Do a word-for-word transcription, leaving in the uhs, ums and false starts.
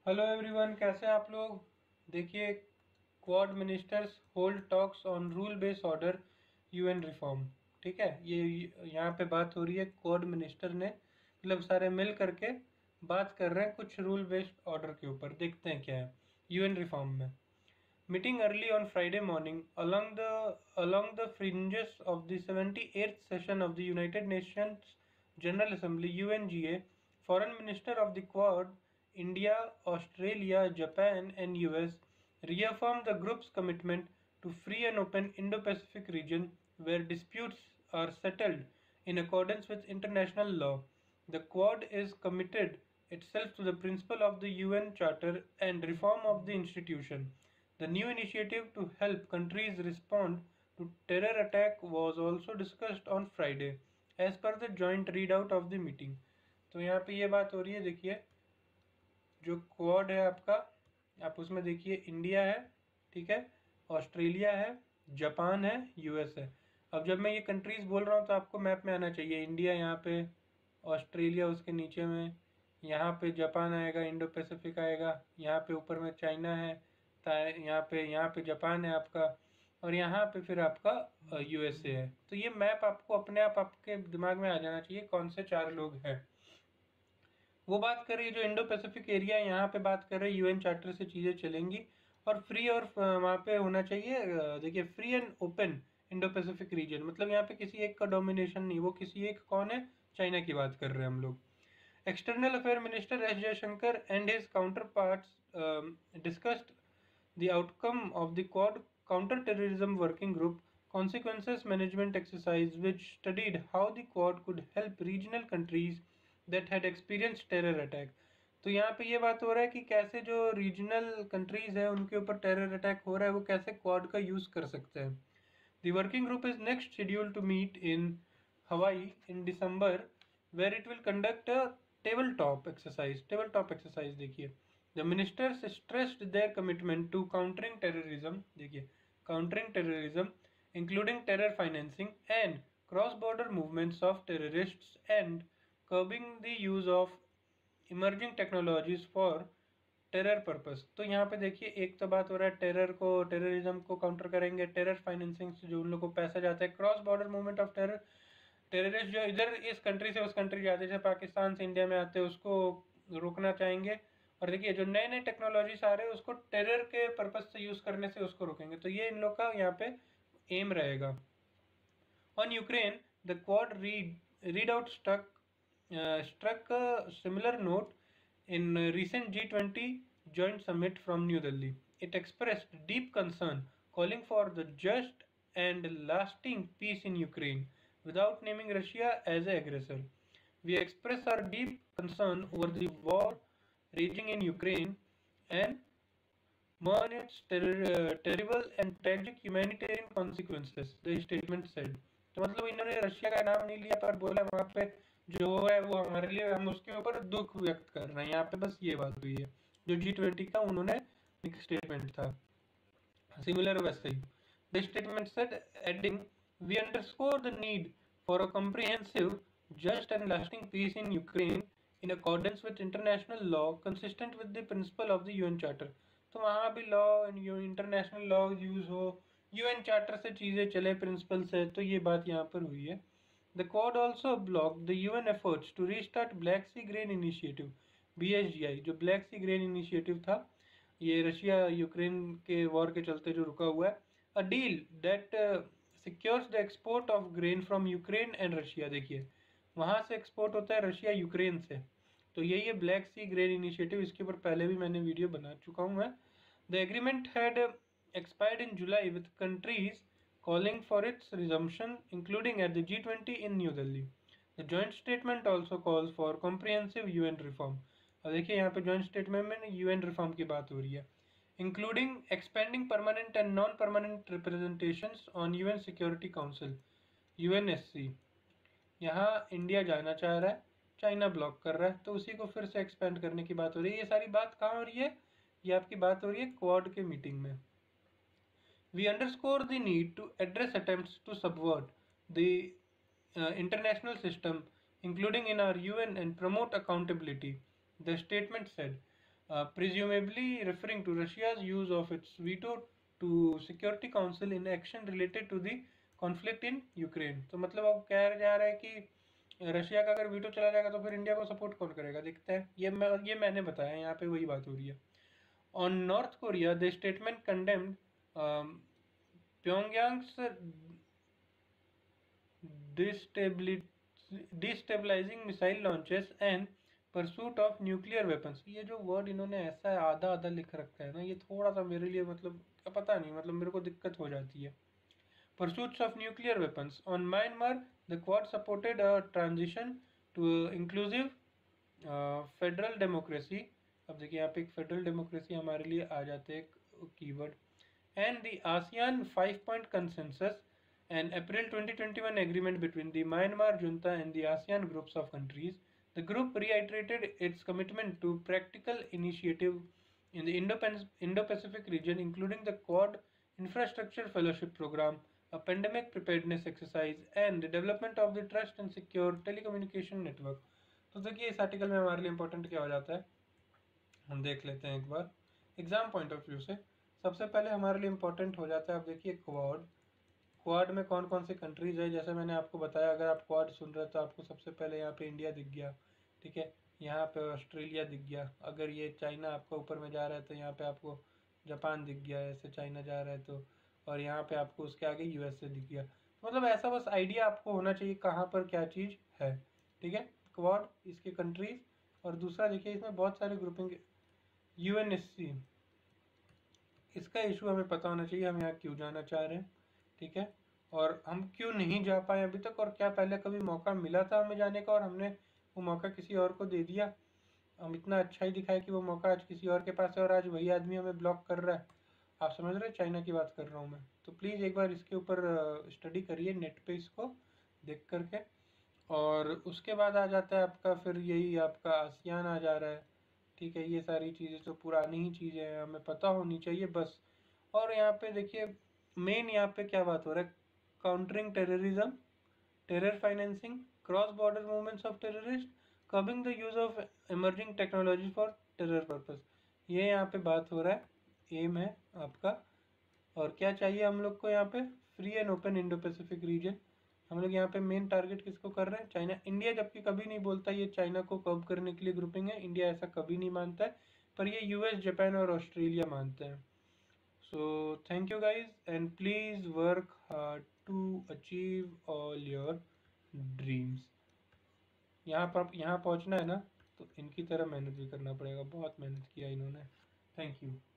Hello everyone, कैसे हैं आप लोग। देखिए, Quad ministers hold talks on rule based order UN reform. ठीक है, ये यहाँ पे बात हो रही है। क्वाड मिनिस्टर ने मतलब सारे मिल करके बात कर रहे हैं कुछ रूल बेस्ड ऑर्डर के ऊपर। देखते हैं क्या है यूएन रिफॉर्म में। Meeting early on Friday morning along the along the fringes of the seventy-eighth session of the United Nations General Assembly (U N G A), Foreign Minister of the Quad, India, Australia, Japan, and U S reaffirmed the group's commitment to free and open Indo-Pacific region where disputes are settled in accordance with international law. The Quad is committed itself to the principle of the U N Charter and reform of the institution. The new initiative to help countries respond to terror attack was also discussed on Friday, as per the joint readout of the meeting. तो यहाँ पे ये बात हो रही है। देखिए, जो क्वाड है आपका, आप उसमें देखिए इंडिया है, ठीक है, ऑस्ट्रेलिया है, जापान है, यूएस है। अब जब मैं ये कंट्रीज बोल रहा हूँ तो आपको मैप में आना चाहिए। इंडिया यहाँ पे, ऑस्ट्रेलिया उसके नीचे में, यहाँ पे जापान आएगा, इंडो पैसिफिक आएगा, यहाँ पे ऊपर में चाइना है, यहाँ पे यहाँ पे जापान है आपका, और यहाँ पे फिर आपका यूएसए है। तो ये मैप आपको अपने आप आपके दिमाग में आ जाना चाहिए कौन से चार लोग हैं। वो बात कर रही है जो इंडो पैसिफिक एरिया है, यहाँ पे बात कर रहे हैं यूएन चार्टर से चीज़ें चलेंगी और फ्री, और वहाँ पे होना चाहिए, देखिए, free and open Indo Pacific region. मतलब यहाँ पे किसी एक का डोमिनेशन नहीं, वो किसी एक कौन है, चाइना की बात कर रहे हैं हम लोग। External Affairs Minister S. Jaishankar and his counterparts um, discussed the outcome of the Quad Counter-Terrorism Working Group Consequences Management Exercise, which studied how the Quad could help regional countries that had experienced terror attack. तो यहाँ पे ये बात हो रहा है कि कैसे जो रीजनल कंट्रीज है उनके ऊपर टेरर अटैक हो रहा है वो कैसे क्वाड का यूज़ कर सकते हैं। The working group is next scheduled to meet in Hawaii in December, where it will conduct a tabletop exercise. Tabletop exercise देखिए, the ministers stressed their commitment to countering terrorism. देखिए, countering terrorism, including terror financing and cross-border movements of terrorists, and curbing the use of emerging technologies for terror purpose. तो यहाँ पे देखिए, एक तो बात हो रहा है टेरर को, टेररिज्म को काउंटर करेंगे, टेरर फाइनेंसिंग से जो उन लोगों को पैसा जाता है, cross border movement of terror, terrorist जो इधर इस कंट्री से उस कंट्री जाते हैं, पाकिस्तान से इंडिया में आते हैं, उसको रोकना चाहेंगे। और देखिए, जो नए नए टेक्नोलॉजीज आ रहे हैं उसको टेरर के पर्पज से यूज़ करने से उसको रोकेंगे। तो ये इन लोग का यहाँ पे एम रहेगा। On Ukraine, the Quad read, readout struck, uh, struck a similar note in a recent G twenty joint summit from New Delhi. It expressed deep concern, calling for the just and lasting peace in Ukraine, without naming Russia as an aggressor. We express our deep concern over the war raging in Ukraine and mourn its ter- uh, terrible and tragic humanitarian consequences, the statement said. तो मतलब इन्होंने Russia का नाम नहीं लिया, पर बोला वहाँ पे जो है वो हमारे लिए, हम उसके ऊपर दुख व्यक्त कर रहे हैं। यहाँ पे बस ये बात हुई है। जो जी ट्वेंटी का उन्होंने एक स्टेटमेंट था, सिमिलर वैसे ही। The statement said, adding, we underscore the need for a comprehensive, just and lasting peace in Ukraine in accordance with international law consistent with the principle of the U N Charter. तो वहाँ भी law and international law use हो, UN charter से चीज़ें चले, principal से। तो ये बात यहाँ पर हुई है। The Quad also block the UN efforts to restart Black Sea grain initiative, B S G I, जो ब्लैक सी ग्रेन इनिशिएटिव था, ये रशिया यूक्रेन के वॉर के चलते जो रुका हुआ है। A deal that secures the export of grain from Ukraine and Russia. देखिए, वहाँ से एक्सपोर्ट होता है रशिया यूक्रेन से। तो यही है ब्लैक सी ग्रेन इनिशिएटिव, इसके ऊपर पहले भी मैंने वीडियो बना चुका हूँ मैं। The agreement had expired in July, with countries calling for its resumption, including at the G twenty in New Delhi. The joint statement also calls for comprehensive U N reform. अब देखिए, यहाँ पे joint statement में U N reform की बात हो रही है, including expanding permanent and non-permanent representations on U N Security Council, U N S C. यहाँ इंडिया जाना चाह रहा है, चाइना ब्लॉक कर रहा है, तो उसी को फिर से एक्सपेंड करने की बात हो रही है। ये सारी बात कहाँ हो रही है? ये आपकी बात हो रही है क्वाड के मीटिंग में। We underscore the need to address attempts to subvert the uh, international system, including in our U N, and promote accountability, the statement said. presumably referring to Russia's use of its veto to Security Council in action related to the conflict in Ukraine। तो मतलब अब कह जा रहा है कि Russia का अगर वीटो चला जाएगा तो फिर इंडिया को सपोर्ट कौन करेगा, दिखता है। ये मैं ये मैंने बताया, यहाँ पे वही बात हो रही है। On North Korea the statement condemned Pyongyang's destabilizing missile launches and pursuit of nuclear weapons। ये जो वर्ड इन्होंने ऐसा आधा आधा लिख रखा है ना, ये थोड़ा सा मेरे लिए मतलब पता नहीं, मतलब मेरे को दिक्कत हो जाती है। Pursuits of nuclear weapons on Myanmar, the Quad supported a transition to inclusive uh, federal democracy। अब देखिए यहाँ पे एक फेडरल डेमोक्रेसी हमारे लिए आ जाते हैं keyword. and the ASEAN five-point consensus, an April twenty twenty-one agreement between the Myanmar junta and the ASEAN groups of countries। The group reiterated its commitment to practical initiative in the Indo-Pacific region, including the Quad Infrastructure Fellowship Program, a pandemic preparedness exercise, and the development of the trust and secure telecommunication network। तो देखिए इस article में हमारे लिए important क्या हो जाता है, हम देख लेते हैं एक बार एग्जाम पॉइंट ऑफ व्यू से। सबसे पहले हमारे लिए इंपॉर्टेंट हो जाता है, अब देखिए क्वाड, क्वाड में कौन कौन सी कंट्रीज है। जैसे मैंने आपको बताया, अगर आप क्वाड सुन रहे हो तो आपको सबसे पहले यहाँ पे इंडिया दिख गया, ठीक है, यहाँ पे ऑस्ट्रेलिया दिख गया। अगर ये चाइना आपका ऊपर में जा रहा है तो यहाँ पे आपको जापान दिख गया, ऐसे चाइना जा रहा है तो, और यहाँ पे आपको उसके आगे यूएसए दिख गया। मतलब ऐसा बस आइडिया आपको होना चाहिए कहाँ पर क्या चीज़ है, ठीक है। क्वाड इसके कंट्रीज, और दूसरा देखिए इसमें बहुत सारे ग्रुपिंग, यूएनएससी, इसका इशू हमें पता होना चाहिए, हम यहाँ क्यों जाना चाह रहे हैं, ठीक है, और हम क्यों नहीं जा पाए अभी तक, और क्या पहले कभी मौका मिला था हमें जाने का और हमने वो मौका किसी और को दे दिया। हम इतना अच्छा ही दिखाए कि वो मौका आज किसी और के पास है और आज वही आदमी हमें ब्लॉक कर रहा है। आप समझ रहे हैं, चाइना की बात कर रहा हूँ मैं। तो प्लीज़ एक बार इसके ऊपर स्टडी करिए नेट पे इसको देख करके। और उसके बाद आ जाता है आपका, फिर यही आपका आसियान आ जा रहा है, ठीक है। ये सारी चीज़ें तो पुरानी ही चीज़ें हैं, हमें पता होनी चाहिए बस। और यहाँ पे देखिए मेन यहाँ पे क्या बात हो रहा है, countering terrorism, terror financing, cross border movements of terrorist, curbing the use of emerging technology for terror purpose. ये यहाँ पे बात हो रहा है, एम है आपका। और क्या चाहिए हम लोग को यहाँ पे, free and open Indo Pacific region. हम लोग यहाँ पे मेन टारगेट किसको कर रहे हैं, चाइना, इंडिया जबकि कभी नहीं बोलता ये चाइना को कर्व करने के लिए ग्रुपिंग है, इंडिया ऐसा कभी नहीं मानता है, पर ये यूएस, जापान और ऑस्ट्रेलिया मानते हैं। So thank you guys, and please work hard to achieve all your dreams. यहाँ पर यहाँ पहुँचना है ना, तो इनकी तरह मेहनत भी करना पड़ेगा, बहुत मेहनत किया इन्होंने। Thank you.